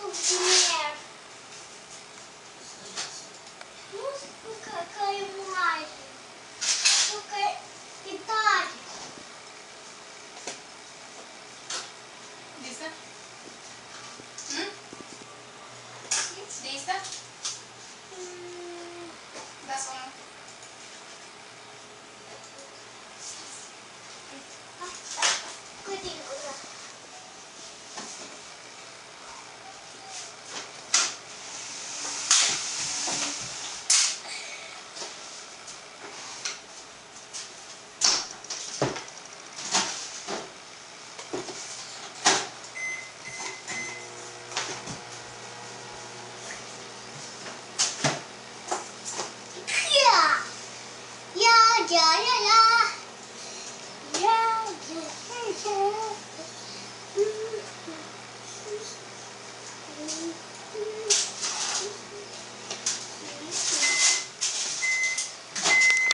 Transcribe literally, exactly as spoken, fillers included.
Например, ну, какая мать, только питать. Листа? М? Листа? Да, Соня. Я, я, я, я, я, я, я.